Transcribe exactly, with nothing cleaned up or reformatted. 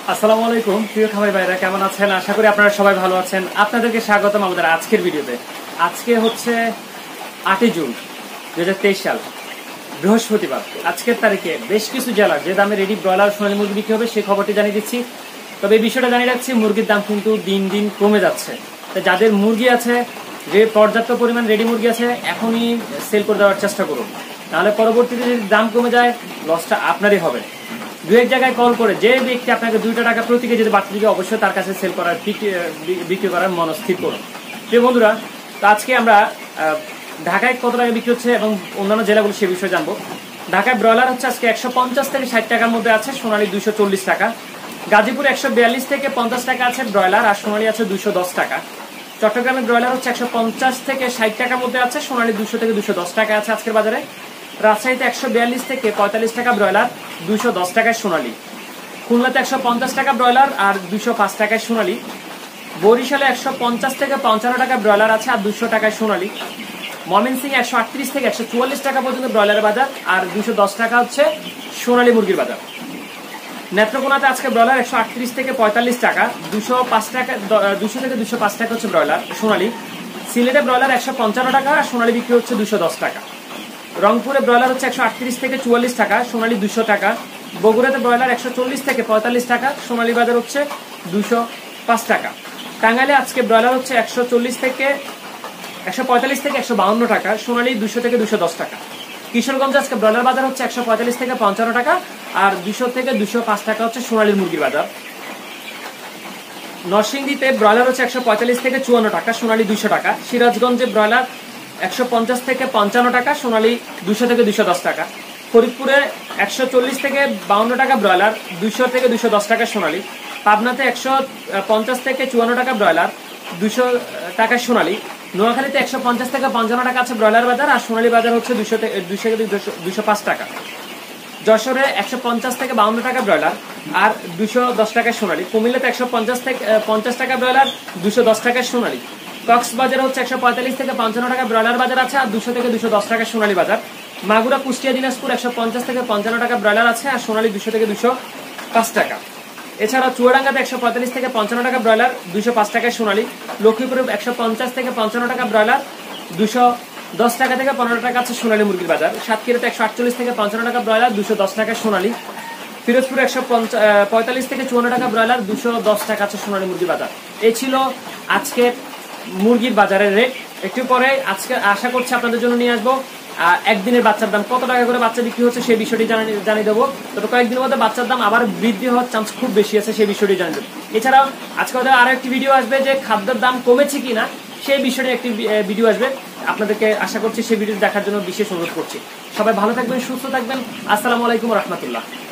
আসসালামু আলাইকুম প্রিয় খামারি ভাইরা, কেমন আছেন? আশা করি আপনারা সবাই ভালো আছেন। আপনাদেরকে স্বাগতম আমাদের আজকের ভিডিওতে। আজকে হচ্ছে আটই জুন দুই হাজার তেইশ সাল, বৃহস্পতিবার। আজকের তারিখে বেশ কিছু জেলার যে দামে রেডি ব্রয়লার সোনালী মুরগি বিক্রি হবে সেই খবরটি জানিয়ে দিচ্ছি। তবে এই বিষয়টা জানিয়ে রাখছি, মুরগির দাম কিন্তু দিন দিন কমে যাচ্ছে। তাই যাদের মুরগি আছে, যে পর্যাপ্ত পরিমাণ রেডি মুরগি আছে, এখনই সেল করে দেওয়ার চেষ্টা করুন, নাহলে পরবর্তীতে যদি দাম কমে যায় লসটা আপনারই হবে। দু এক জায়গায় কল করে যে ব্যক্তি আপনাকে দুইটা টাকা প্রতি কেজি বাড়তি দিকে অবশ্যই তার কাছে সেল করার বিক্রি করার মনস্থির করুন। প্রিয় বন্ধুরা, তো আজকে আমরা ঢাকায় কত টাকা বিক্রি হচ্ছে এবং অন্যান্য জেলাগুলো সে বিষয়ে জানবো। ঢাকায় ব্রয়লার হচ্ছে আজকে একশো পঞ্চাশ থেকে ষাট টাকার মধ্যে আছে, সোনালী দুইশো চল্লিশ টাকা। গাজীপুর একশো বিয়াল্লিশ থেকে পঞ্চাশ টাকা আছে ব্রয়লার, আর সোনালী আছে দুইশো দশ টাকা। চট্টগ্রামের ব্রয়লার হচ্ছে একশো পঞ্চাশ থেকে ষাট টাকার মধ্যে আছে, সোনালী দুশো থেকে দুশো দশ টাকা আছে আজকের বাজারে। রাজশাহীতে একশো বিয়াল্লিশ থেকে পঁয়তাল্লিশ টাকা ব্রয়লার, দুইশো দশ টাকায় সোনালী। খুলনাতে একশো পঞ্চাশ টাকা ব্রয়লার আর দুইশো পাঁচ টাকায় সোনালী। বরিশালে একশো পঞ্চাশ থেকে পঞ্চান্ন টাকা ব্রয়লার আছে আর দুইশো টাকায় সোনালী। ময়মনসিংহে একশো আটত্রিশ থেকে একশো চুয়াল্লিশ টাকা পর্যন্ত ব্রয়লারের বাজার, আর দুইশো দশ টাকা হচ্ছে সোনালী মুরগির বাজার। নেত্রকোনাতে আজকে ব্রয়লার একশো আটত্রিশ থেকে পঁয়তাল্লিশ টাকা, দুশো পাঁচ টাকা দুশো থেকে দুশো পাঁচ টাকা হচ্ছে ব্রয়লার সোনালী। সিলেটে ব্রয়লার একশো পঞ্চান্ন টাকা আর সোনালী বিক্রি হচ্ছে দুশো দশ টাকা। রংপুরে ব্রয়লার হচ্ছে একশো আটত্রিশ থেকে চুয়াল্লিশ টাকা, সোনালী দুশো টাকা। বগুড়াতে ব্রয়লার একশো চল্লিশ থেকে পঁয়তাল্লিশ টাকা, সোনালী বাজার হচ্ছে দুশো পাঁচ টাকা। টাঙ্গাইলে আজকে ব্রয়লার হচ্ছে একশো চল্লিশ থেকে একশো পঁয়তাল্লিশ থেকে একশো বাউন্ন টাকা, সোনালী দুশো থেকে দুশো দশ টাকা। কিশোরগঞ্জে আজকে ব্রয়লার বাজার হচ্ছে একশো পঁয়তাল্লিশ থেকে পঞ্চান্ন টাকা আর দুশো থেকে দুশো পাঁচ টাকা হচ্ছে সোনালীর মুরগির বাজার। নরসিংদীতে ব্রয়লার হচ্ছে একশো পঁয়তাল্লিশ থেকে চুয়ান্ন টাকা, সোনালী দুইশো টাকা। সিরাজগঞ্জে ব্রয়লার একশো পঞ্চাশ থেকে পঞ্চান্ন টাকা, সোনালী দুশো থেকে দুশো দশ টাকা। ফরিদপুরে একশো চল্লিশ থেকে বাউন্ন টাকা ব্রয়লার, দুইশো থেকে দুশো দশ টাকা সোনালী। পাবনাতে একশো পঞ্চাশ থেকে চুয়ান্ন টাকা ব্রয়লার, দুশো টাকা সোনালী। নোয়াখালীতে একশো পঞ্চাশ থেকে পঞ্চান্ন টাকা আছে ব্রয়লার বাজার, আর সোনালী বাজার হচ্ছে দুশো দুইশো থেকে দুশো পাঁচ টাকা। যশোরে একশো পঞ্চাশ থেকে বাউন্ন টাকা ব্রয়লার আর দুশো দশ টাকায় সোনালী। কুমিল্লাতে একশো পঞ্চাশ থেকে পঞ্চাশ টাকা ব্রয়লার, দুশো দশ টাকায় সোনালী। কক্সবাজার হচ্ছে একশো পঁয়তাল্লিশ থেকে পঞ্চান্ন টাকা ব্রয়লার বাজার আছে আর দুশো থেকে দুশো দশ টাকা সোনালী বাজার। মাগুরা, কুষ্টিয়া, দিনাজপুর একশো পঞ্চাশ থেকে পঞ্চান্ন টাকা ব্রয়লার আছে আর সোনালী দুশো থেকে দুশো পাঁচ টাকা। এছাড়া চুয়াডাঙ্গাতে একশো পঁয়তাল্লিশ থেকে পঞ্চান্ন টাকা ব্রয়লার, দুশো পাঁচ টাকায় সোনালী। লক্ষ্মীপুরে একশো পঞ্চাশ থেকে পঞ্চান্ন টাকা ব্রয়লার, দুশো দশ টাকা থেকে পনেরো টাকা আছে সোনালী মুরগির বাজার। সাতক্ষীরাতে একশো আটচল্লিশ থেকে পঞ্চান্ন টাকা ব্রয়লার, দুশো দশ টাকায় সোনালী। ফিরোজপুরে একশো পঁয়তাল্লিশ থেকে চুয়ান্ন টাকা ব্রয়লার, দুশো দশ টাকা আছে সোনালী মুরগির বাজার। এই ছিল আজকে মুরগির বাজারের রেট। একটু পরে আজকে আশা করছি আপনাদের জন্য নিয়ে আসবো একদিনের বাচ্চার দাম কত টাকা করে বাচ্চা বিক্রি হচ্ছে সেই বিষয়টি জানিয়ে দেবো। তবে কয়েকদিনের মধ্যে বাচ্চার দাম আবার বৃদ্ধি হওয়ার চান্স খুব বেশি আছে, সেই বিষয়টি জানিয়ে দেবো। এছাড়াও আজকে আমাদের আরো একটি ভিডিও আসবে যে খাদ্যের দাম কমেছে কিনা সেই বিষয়ে একটি ভিডিও আসবে। আপনাদেরকে আশা করছি সেই ভিডিও দেখার জন্য বিশেষ অনুরোধ করছি। সবাই ভালো থাকবেন, সুস্থ থাকবেন। আসসালামু আলাইকুম রহমতুল্লাহ।